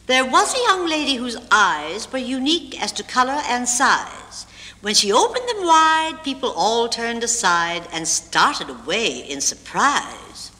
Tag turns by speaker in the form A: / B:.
A: There was a young lady whose eyes were unique as to color and size. When she opened them wide, people all turned aside and started away in surprise.